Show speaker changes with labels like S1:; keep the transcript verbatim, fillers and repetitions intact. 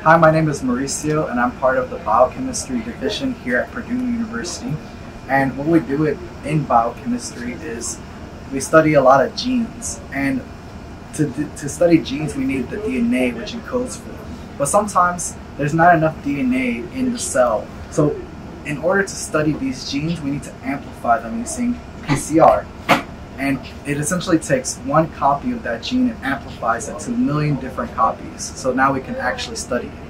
S1: Hi, my name is Mauricio, and I'm part of the Biochemistry division here at Purdue University. And what we do it in biochemistry is we study a lot of genes. And to, to study genes, we need the D N A, which encodes for them. But sometimes there's not enough D N A in the cell. So in order to study these genes, we need to amplify them using P C R. And it essentially takes one copy of that gene and amplifies it to a million different copies. So now we can actually study it.